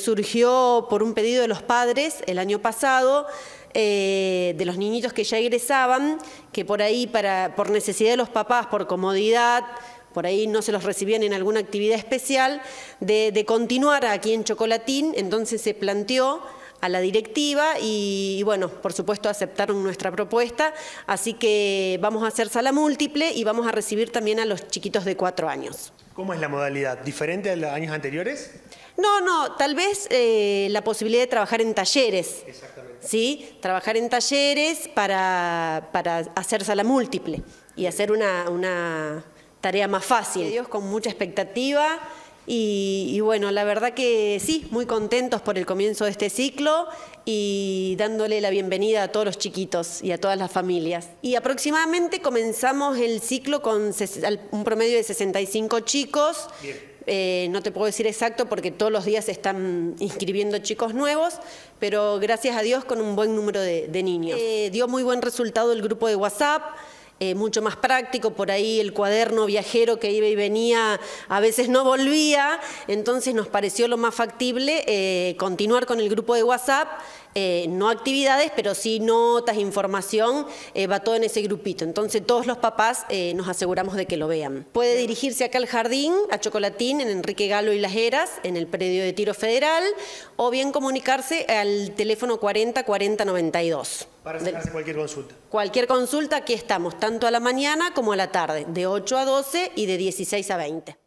surgió por un pedido de los padres el año pasado, de los niñitos que ya egresaban, que por ahí, por necesidad de los papás, por comodidad, por ahí no se los recibían en alguna actividad especial, de continuar aquí en Chocolatín. Entonces se planteó a la directiva y bueno, por supuesto aceptaron nuestra propuesta, así que vamos a hacer sala múltiple y vamos a recibir también a los chiquitos de 4 años. ¿Cómo es la modalidad? ¿Diferente a los años anteriores? No, tal vez la posibilidad de trabajar en talleres. Exactamente. ¿Sí? Trabajar en talleres para hacer sala múltiple y hacer una tarea más fácil. Dios, con mucha expectativa y bueno, la verdad que sí, muy contentos por el comienzo de este ciclo y dándole la bienvenida a todos los chiquitos y a todas las familias. Y aproximadamente comenzamos el ciclo con un promedio de 65 chicos. Bien. No te puedo decir exacto porque todos los días se están inscribiendo chicos nuevos, pero gracias a Dios con un buen número de niños. Dio muy buen resultado el grupo de WhatsApp. Mucho más práctico, por ahí el cuaderno viajero que iba y venía a veces no volvía, entonces nos pareció lo más factible continuar con el grupo de WhatsApp, no actividades, pero sí notas, información, va todo en ese grupito, entonces todos los papás nos aseguramos de que lo vean. Puede dirigirse acá al jardín, a Chocolatín, en Enrique Galo y Las Heras, en el predio de Tiro Federal, o bien comunicarse al teléfono 40 40 92. Para sacarse cualquier consulta. Cualquier consulta, aquí estamos, tanto a la mañana como a la tarde, de 8 a 12 y de 16 a 20.